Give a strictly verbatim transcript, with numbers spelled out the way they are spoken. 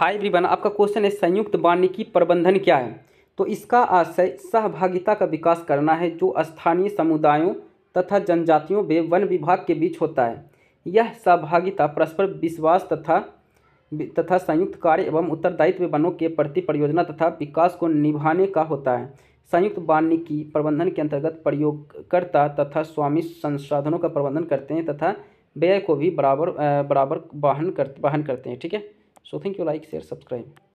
Hi everyone, आपका question है संयुक्त वानिकी प्रबंधन क्या है। तो इसका आशय सहभागिता का विकास करना है जो स्थानीय समुदायों तथा जनजातियों व वन विभाग के बीच होता है। यह सहभागिता परस्पर विश्वास तथा तथा संयुक्त कार्य एवं उत्तरदायित्व वनों के प्रति परियोजना तथा विकास को निभाने का होता है। संयुक्त वानिकी प्रबंधन के अंतर्गत प्रयोगकर्ता तथा स्वामी संसाधनों का प्रबंधन करते हैं तथा व्यय को भी बराबर बराबर वहन कर वहन करते हैं। ठीक है। So thank you, like share subscribe.